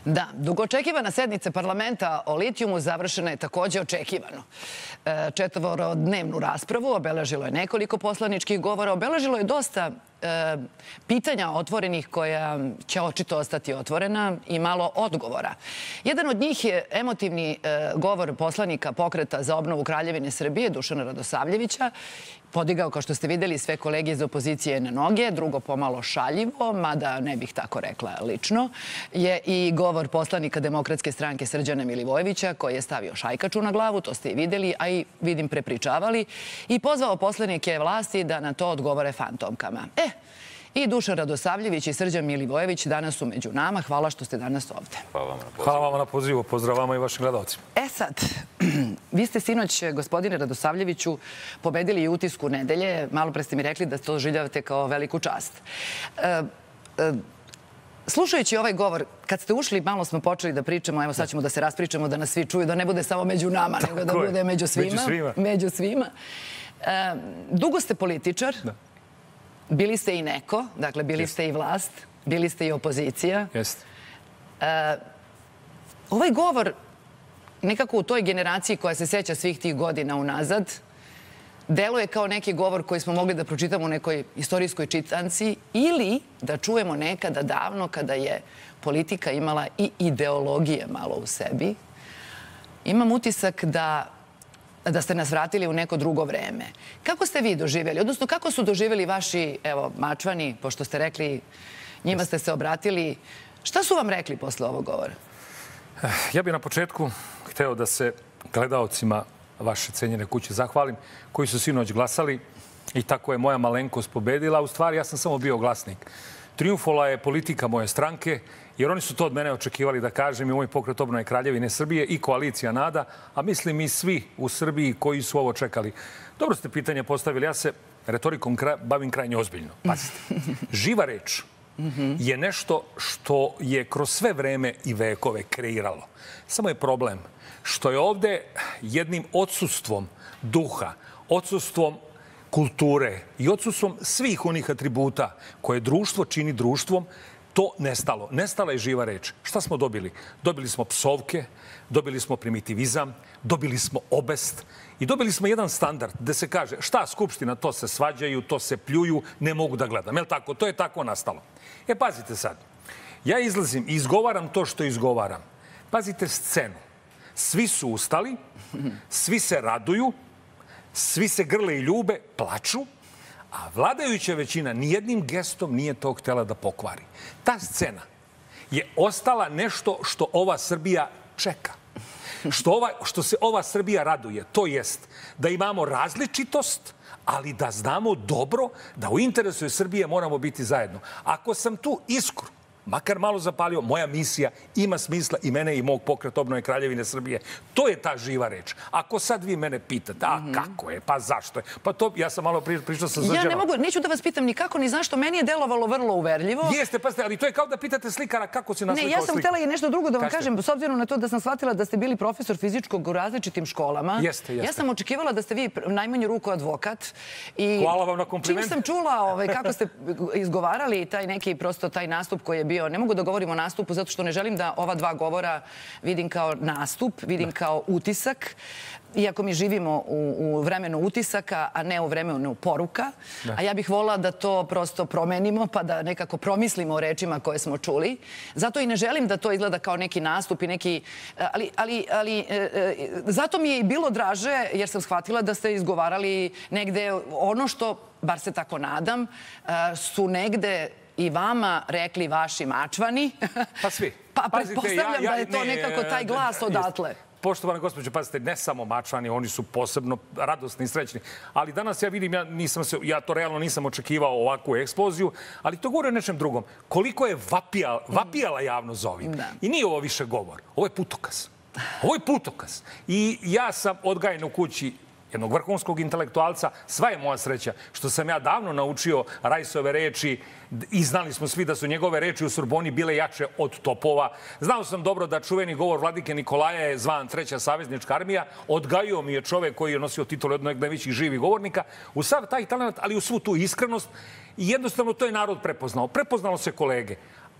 Da, dugo očekivana sednica parlamenta o litijumu završena je takođe očekivano. Četvorodnevnu raspravu obeležilo je nekoliko poslaničkih govora, obeležilo je dosta pitanja otvorenih koja će očito ostati otvorena i malo odgovora. Jedan od njih je emotivni govor poslanika Pokreta za obnovu Kraljevine Srbije, Dušana Radosavljevića. Podigao, kao što ste videli, sve kolege iz opozicije na noge, drugo pomalo šaljivo, mada ne bih tako rekla lično, je i govor poslanika Demokratske stranke Srđana Milivojevića, koji je stavio šajkaču na glavu, to ste i videli, a i vidim prepričavali, i pozvao poslanike vlasti da na to odgovore fantomkama. I Dušan Radosavljević i Srđan Milivojević danas su među nama. Hvala što ste danas ovde. Hvala vam na pozivu. Pozdrav vama i vašim gledalcima. Sad, vi ste sinoć, gospodine Radosavljeviću, pobedili i Utisku nedelje. Malo pre ste mi rekli da to doživljavate kao veliku čast. Slušajući ovaj govor, kad ste ušli, malo smo počeli da pričamo, evo sad ćemo da se raspričamo, da nas svi čuju, da ne bude samo među nama, nego da bude među svima. Među svima. Dugo ste političar. Bili ste i neko, dakle bili ste i vlast, bili ste i opozicija. Jeste. Ovaj govor, nekako u toj generaciji koja se seća svih tih godina unazad, deluje kao neki govor koji smo mogli da pročitamo u nekoj istorijskoj čitanci ili da čujemo nekada davno kada je politika imala i ideologije malo u sebi. Imam utisak da ste nas vratili u neko drugo vreme. Kako ste vi doživjeli, odnosno kako su doživjeli vaši, evo, mačvani, pošto ste rekli, njima ste se obratili. Šta su vam rekli posle ovog govora? Ja bih na početku hteo da se gledaocima vaše cenjene kuće zahvalim, koji su sinoć glasali i tako je moja malenkost pobedila. U stvari, ja sam samo bio glasnik. Trijumfovala je politika moje stranke, jer oni su to od mene očekivali da kažem i moj Pokret obnove Kraljevine Srbije i koalicija NADA, a mislim i svi u Srbiji koji su ovo čekali. Dobro ste pitanje postavili. Ja se retorikom bavim krajnje ozbiljno. Pazite, živa reč je nešto što je kroz sve vreme i vekove kreiralo. Samo je problem što je ovde jednim odsustvom duha, odsustvom kulture i odsustvom svih onih atributa koje društvo čini društvom, to nestalo. Nestala je živa reč. Šta smo dobili? Dobili smo psovke, dobili smo primitivizam, dobili smo obest i dobili smo jedan standard gde se kaže šta Skupština, to se svađaju, to se pljuju, ne mogu da gledam. Jel' tako? To je tako nastalo. Pazite sad. Ja izlazim i izgovaram to što izgovaram. Pazite scenu. Svi su ustali, svi se raduju, svi se grle i ljube, plaču, a vladajuća većina nijednim gestom nije to htjela da pokvari. Ta scena je ostala nešto što ova Srbija čeka. Što se ova Srbija raduje. To jest da imamo različitost, ali da znamo dobro da u interesu Srbije moramo biti zajedno. Ako sam tu iskru, makar malo zapalio, moja misija ima smisla i mene i mog Pokreta obnove Kraljevine Srbije. To je ta živa reč. Ako sad vi mene pitate, a kako je, pa zašto je, pa to ja sam malo pričao sa Srđanom. Ja ne mogu, neću da vas pitam ni kako, ni zašto. Meni je delovalo vrlo uverljivo. Jeste, pa ste, ali to je kao da pitate slikara kako si naslikao sliku. Ne, ja sam htjela i nešto drugo da vam kažem, s obzirom na to da sam shvatila da ste bili profesor fizičkog u različitim školama. Jeste. Ja sam očekivala da ste vi najmanju ruku advokat. Hvala vam na komplimentu. Čim sam čula kako ste izgovarali taj neki, prosto taj nastup koji je bio, ne mogu da govorim o nastupu zato što ne želim da ova dva govora vidim kao nastup, vidim kao utisak. Iako mi živimo u vremenu utisaka, a ne u vremenu poruka. A ja bih volila da to prosto promenimo pa da nekako promislimo o rečima koje smo čuli. Zato i ne želim da to izgleda kao neki nastup i neki... Ali zato mi je i bilo draže jer sam shvatila da ste izgovarali negde ono što, bar se tako nadam, su negde i vama rekli vaši mačvani. Pa svi. Pa pretpostavljam da je to nekako taj glas odatle. Poštovana gospođo, pazite, ne samo mačvani, oni su posebno radosni i srećni. Ali danas ja vidim, ja to realno nisam očekivao ovakvu eksploziju, ali to govori o nečem drugom. Koliko je vapijala javnost za ovim. I nije ovo više govor. Ovo je putokaz. Ovo je putokaz. I ja sam odgajen u kući jednog vrhunskog intelektualca. Sva je moja sreća što sam ja davno naučio Rajsove reči i znali smo svi da su njegove reči u Sorboni bile jače od topova. Znao sam dobro da čuveni govor vladike Nikolaja je zvan Treća saveznička armija. Odgajio mi je čovek koji je nosio titulu jednog najvećih živih govornika. U sav taj talent, ali u svu tu iskrenost. I jednostavno to je narod prepoznao. Prepoznalo se kolege.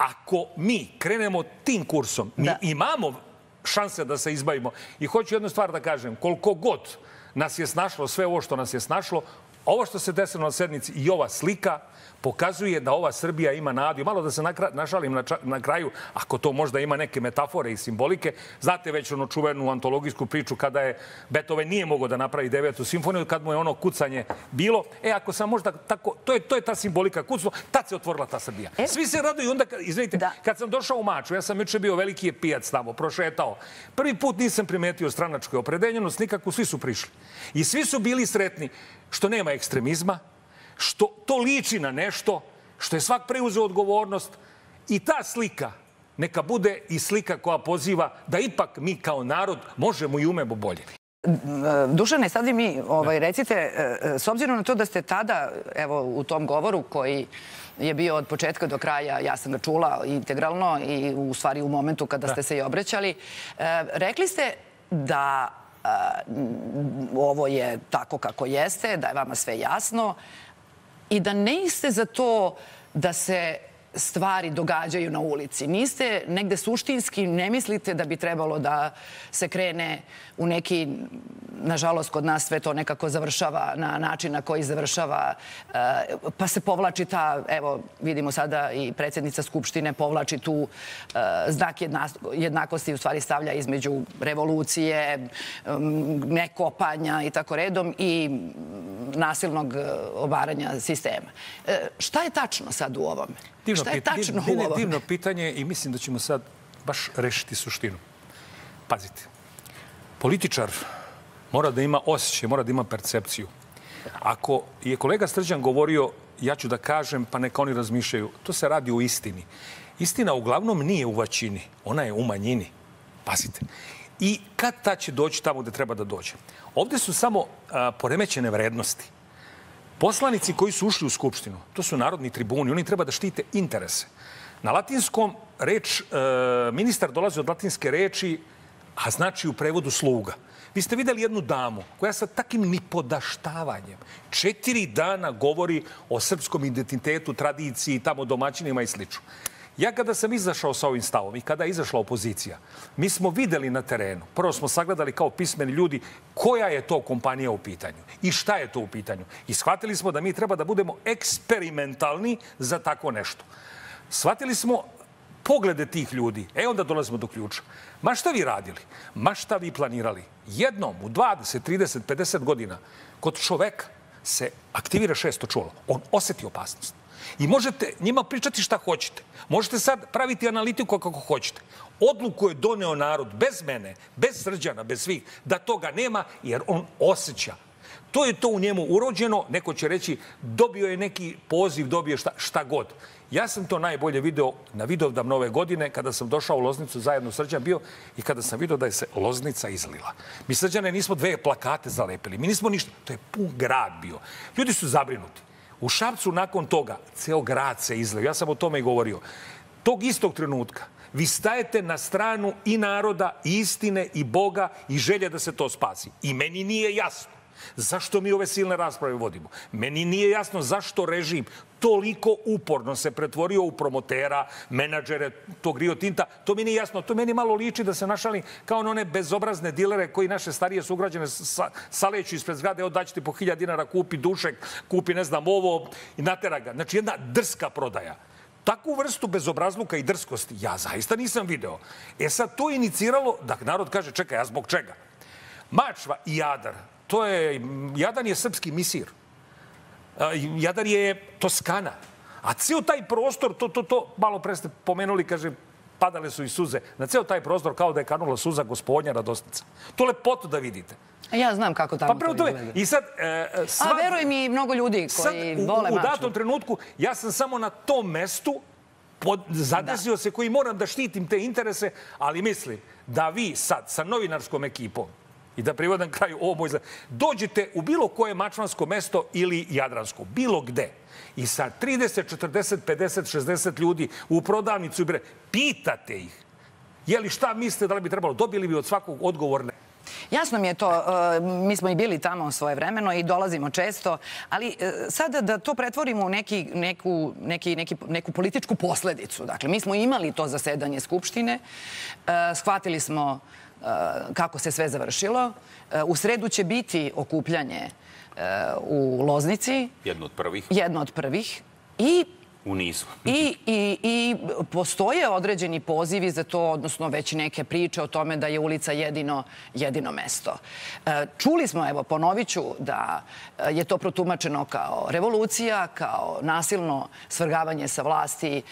ako mi krenemo tim kursom, mi imamo šanse da se izbavimo. I hoću jednu stvar da kažem, koliko god nas je snašlo sve ovo što nas je snašlo, ovo što se desilo na sednici i ova slika pokazuje da ova Srbija ima nadu. I malo da se našalim na kraju, ako to možda ima neke metafore i simbolike. Znate već onu čuvenu antologijsku priču kada je Beethoven nije mogao da napravi 9. simfoniju, kad mu je ono kucanje bilo. Ako sam možda tako, to je ta simbolika kucno, tad se otvorila ta Srbija. Svi se raduju onda, izvinite, kad sam došao u Mačvu, ja sam juče bio veliki je pijac tamo, prošetao. Prvi put nisam primetio stranačku opredeljenost, nikako, svi su prišli. I svi su bili sretni što nema ekstremizma, što to liči na nešto, što je svak preuzeo odgovornost i ta slika neka bude i slika koja poziva da ipak mi kao narod možemo i umemo bolje. Dušane, sad vi mi recite, s obzirom na to da ste tada, evo, u tom govoru koji je bio od početka do kraja, ja sam ga čula integralno i u stvari u momentu kada ste se i obraćali, rekli ste da ovo je tako kako jeste, da je vama sve jasno i da niste za to da se stvari događaju na ulici. Niste negde suštinski, ne mislite da bi trebalo da se krene u neki, nažalost kod nas sve to nekako završava na način na koji završava, pa se povlači ta, evo vidimo sada i predsjednica Skupštine povlači tu znak jednakosti, u stvari stavlja između revolucije, nekopanja i tako redom i nasilnog obaranja sistema. Šta je tačno sad u ovome? Šta je tačno u ovome? Divno pitanje i mislim da ćemo sad baš rešiti suštinu. Pazite, političar mora da ima osjećaj, mora da ima percepciju. Ako je kolega Srđan govorio, ja ću da kažem, pa neka oni razmišljaju, to se radi o istini. Istina uglavnom nije u većini, ona je u manjini. Pazite. I kad ta će doći tamo gde treba da dođe? Ovde su samo poremećene vrednosti. Poslanici koji su ušli u Skupštinu, to su narodni tribuni, oni treba da štite interese. Na latinskom reč, ministar dolazi od latinske reči, a znači u prevodu sluga. Vi ste videli jednu damu koja sa takim nipodaštavanjem 4 dana govori o srpskom identitetu, tradiciji, tamo domaćinima i slično. Ja kada sam izašao sa ovim stavom i kada je izašla opozicija, mi smo videli na terenu, prvo smo sagledali kao pismeni ljudi koja je to kompanija u pitanju i šta je to u pitanju. I shvatili smo da mi treba da budemo eksperimentalni za tako nešto. Shvatili smo poglede tih ljudi. Onda dolazimo do ključa. Ma šta vi radili? Ma šta vi planirali? Jednom u 20, 30, 50 godina kod čoveka se aktivira 6. čulo. On oseti opasnost. I možete njima pričati šta hoćete. Možete sad praviti analitiku kako hoćete. Odluku je doneo narod bez mene, bez Srđana, bez svih, da toga nema jer on osjeća. To je to u njemu urođeno. Neko će reći dobio je neki poziv, dobio šta god. Ja sam to najbolje video na Vidovdan Nove godine kada sam došao u Loznicu, zajedno Srđan bio i kada sam vidio da je se Loznica izlila. Mi Srđane nismo 2 plakate zalepili. Mi nismo ništa. To je pun grad bio. Ljudi su zabrinuti. U Šapcu nakon toga ceo grad se izlio. Ja sam o tome i govorio. Tog istog trenutka vi stajete na stranu i naroda, i istine, i Boga, i želje da se to spasi. I meni nije jasno zašto mi ove silne rasprave vodimo. Meni nije jasno zašto režim toliko uporno se pretvorio u promotera, menadžere tog Rio Tinta. To mi nije jasno. To meni malo liči da se našali kao na one bezobrazne dilere koji naše starije sugrađane saleću ispred zgrade. Daći ti po 1000 dinara, kupi dušek, kupi ne znam ovo i natera ga. Znači jedna drska prodaja. Takvu vrstu bezobrazluka i drskosti ja zaista nisam video. Sad to je iniciralo da narod kaže čekaj, a zbog čega? Mačva i Jadar. Jadar je srpski misir. Jadar je Toskana. A ceo taj prostor, to malo pre ste pomenuli, kaže, padale su i suze. Na ceo taj prostor kao da je kanula suza Gospodnja Radosnica. To lepoto da vidite. Ja znam kako tamo to izgleda. I sad... A veruj mi mnogo ljudi koji vole Mačvu. U datom trenutku ja sam samo na tom mestu zadesio se koji moram da štitim te interese, ali mislim da vi sad sa novinarskom ekipom i da privodam kraju ovo moj dođete u bilo koje mačvansko mesto ili jadransko, bilo gde. I sa 30, 40, 50, 60 ljudi u prodavnicu pitate ih je li šta mislite da li bi trebalo, dobili bi od svakog odgovor ne. Jasno mi je to. Mi smo i bili tamo svojevremeno i dolazimo često, ali sada da to pretvorimo u neku političku posledicu. Dakle, mi smo imali to zasedanje Skupštine, shvatili smo kako se sve završilo. U sredu će biti okupljanje u Loznici. Jedno od prvih. U nizu. I postoje određeni pozivi za to, odnosno već neke priče o tome da je ulica jedino mesto. Čuli smo, evo, ponovit ću, da je to protumačeno kao revolucija, kao nasilno svrgavanje sa vlasti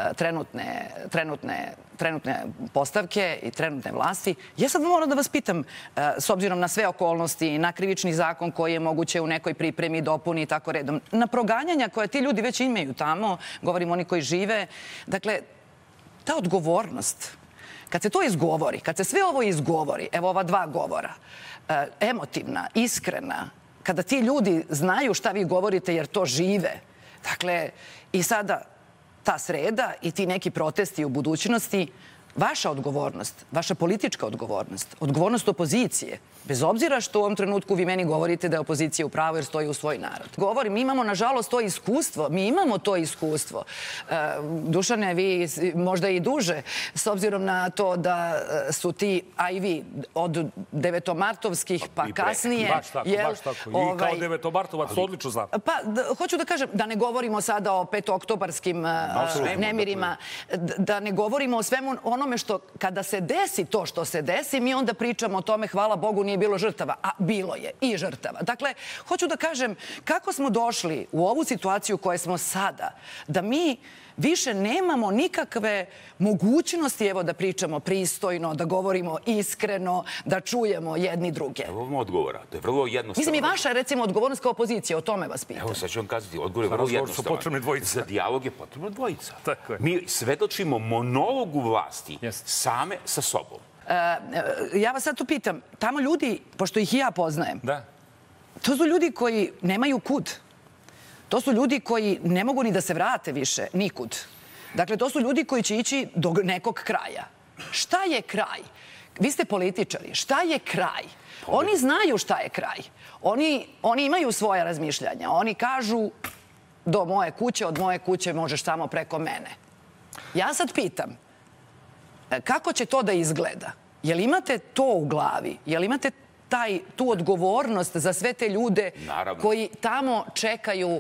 trenutne postavke i trenutne vlasti. Ja sad moram da vas pitam, s obzirom na sve okolnosti, na krivični zakon koji je moguće u nekoj pripremi, dopuni i tako redom, na proganjanja koje ti ljudi već imaju tamo, govorim oni koji žive, dakle, ta odgovornost, kad se to izgovori, kad se sve ovo izgovori, evo ova 2 govora, emotivna, iskrena, kada ti ljudi znaju šta vi govorite jer to žive, dakle, i sada ta sreda i ti neki protesti u budućnosti, vaša odgovornost, vaša politička odgovornost, odgovornost opozicije, bez obzira što u ovom trenutku vi meni govorite da je opozicija u pravu jer stoji u svoj narod. Govorim, mi imamo, nažalost, to iskustvo. Mi imamo to iskustvo. Dušane, vi možda i duže, s obzirom na to da su ti, a i vi, od devetomartovskih pa kasnije... Baš tako. I kao devetomartovac odlično znam. Pa, hoću da kažem, da ne govorimo sada o petooktobarskim nemirima, da ne govorimo o svemu onome što, kada se desi to što se desi, mi onda pričamo o tome, hvala Bogu, nije bilo žrtava, a bilo je i žrtava. Dakle, hoću da kažem kako smo došli u ovu situaciju u kojoj smo sada, da mi više nemamo nikakve mogućnosti, evo, da pričamo pristojno, da govorimo iskreno, da čujemo jedni druge. Evo vam odgovora. To je vrlo jednostavno. Mislim, i vaša, recimo, odgovornost kao opozicija, o tome vas pitam. Evo, sad ću vam kazati, odgovor je vrlo jednostavno. Su potrebne dvojice. Za dijalog je potrebno dvojica. Mi svedočimo monologu vlasti same sa sobom. Ja vas sad tu pitam, tamo ljudi, pošto ih i ja poznajem, to su ljudi koji nemaju kud. To su ljudi koji ne mogu ni da se vrate više nikud. Dakle, to su ljudi koji će ići do nekog kraja. Šta je kraj? Vi ste političari. Šta je kraj? Oni znaju šta je kraj. Oni imaju svoje razmišljanja. Oni kažu do moje kuće, od moje kuće možeš samo preko mene. Ja sad pitam, kako će to da izgleda? Jel imate to u glavi? Jel imate tu odgovornost za sve te ljude koji tamo čekaju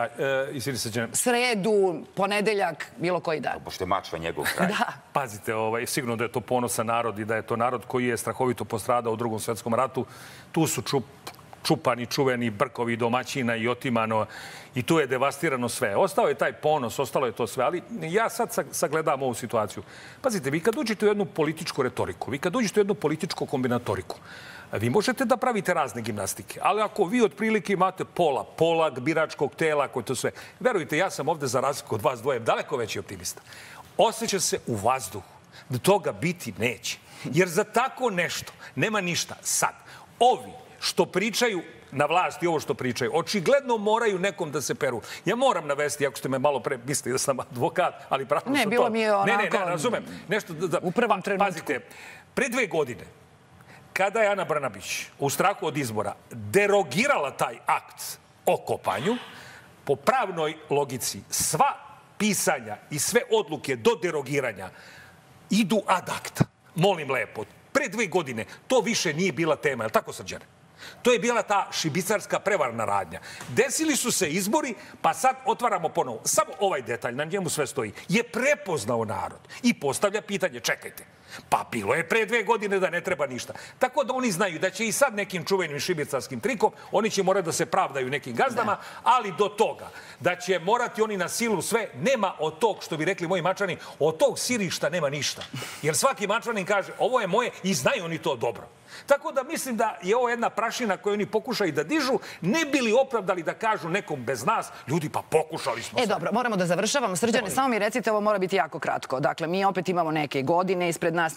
sredu, ponedeljak, bilo koji dan? Pošto je Mačva njegov kraj. Pazite, sigurno da je to ponosan narod i da je to narod koji je strahovito postradao u Drugom svjetskom ratu. Tu su čupani, čuveni brkovi domaćina i otimano i tu je devastirano sve. Ostao je taj ponos, ostalo je to sve, ali ja sad sagledam ovu situaciju. Pazite, vi kad uđete u jednu političku retoriku, vi kad uđete u jednu političku kombinatoriku, vi možete da pravite razne gimnastike, ali ako vi otprilike imate pola biračkog tela, koje to sve, verujte, ja sam ovde za razliku od vas dvoje daleko veći optimista. Osjeća se u vazduhu da toga biti neće. Jer za tako nešto nema ništa. Sad, ovi što pričaju na vlasti, ovo što pričaju, očigledno moraju nekom da se peru. Ja moram navesti, ako ste me malo pre mislili da sam advokat, ali pravno su to... Ne, bilo mi je onako... Ne, razumem. U prvom trenutku. Pazite, pre 2 godine, kada je Ana Brnabić u strahu od izbora derogirala taj akt o kopanju, po pravnoj logici sva pisanja i sve odluke do derogiranja idu ad acta. Molim lepo, pre 2 godine to više nije bila tema, je li tako, Srđane? To je bila ta šibicarska prevarna radnja. Desili su se izbori, pa sad otvaramo ponovo. Samo ovaj detalj, na njemu sve stoji, je prepoznao narod i postavlja pitanje, čekajte, pa bilo je pre 2 godine da ne treba ništa. Tako da oni znaju da će i sad nekim čuvenim šibicarskim trikom, oni će morati da se pravdaju nekim gazdama, ali do toga da će morati oni na silu sve, nema od tog, što bi rekli moji Mačani, od tog sirišta nema ništa. Jer svaki Mačanin kaže, ovo je moje i znaju oni to dobro. Tako da mislim da je ovo jedna prašina koju oni pokušaju da dižu, ne bili opravdali da kažu nekom bez nas, ljudi, pa pokušali smo. Dobro, moramo da završavamo. Srđane, samo mi recite, ovo mora biti jako kratko. Dakle, mi opet imamo neke godine, ispred nas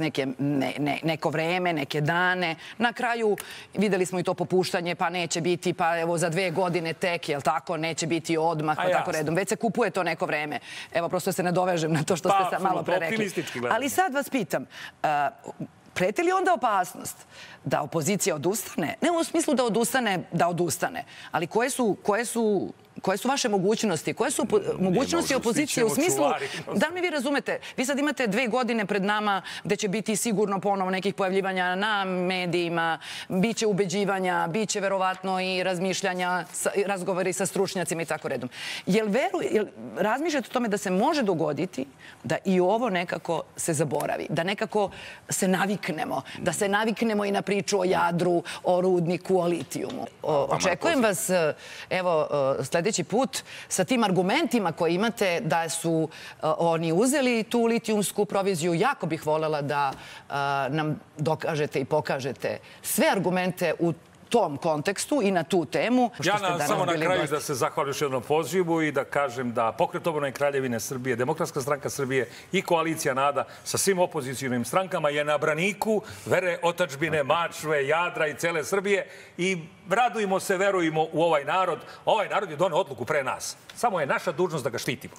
neko vreme, neke dane. Na kraju videli smo i to popuštanje, pa neće biti, pa evo za 2 godine tek, jel tako, neće biti odmah, pa tako redom. Već se kupuje to neko vreme. Evo, prosto se ne dovežem na to što ste sad malo pre rekli. Ali sad vas pitam, preti li onda opasnost da opozicija odustane? Ne u smislu da odustane, ali koje su vaše mogućnosti? Koje su mogućnosti opozicije u smislu... Da li mi vi razumete? Vi sad imate 2 godine pred nama gde će biti sigurno ponovo nekih pojavljivanja na medijima, biće ubeđivanja, biće verovatno i razmišljanja, razgovori sa stručnjacima i tako redom. Jel razmišljate o tome da se može dogoditi da i ovo nekako se zaboravi, da nekako se naviknemo, da se naviknemo i na priču o Jadru, o rudniku, o litijumu? Očekujem vas, evo, sljedeći put sa tim argumentima koje imate da su oni uzeli tu litijumsku proviziju. Jako bih voljela da nam dokažete i pokažete sve argumente u tom kontekstu i na tu temu. Ja samo na kraju da se zahvalim još jednom pozivu i da kažem da Pokret obnove Kraljevine Srbije, Demokratska stranka Srbije i Koalicija NADA sa svim opozicijnim strankama je na braniku vere, otadžbine, Mačve, Jadra i cele Srbije i radujemo se, verujemo u ovaj narod. Ovaj narod je doneo odluku pre nas. Samo je naša dužnost da ga štitimo.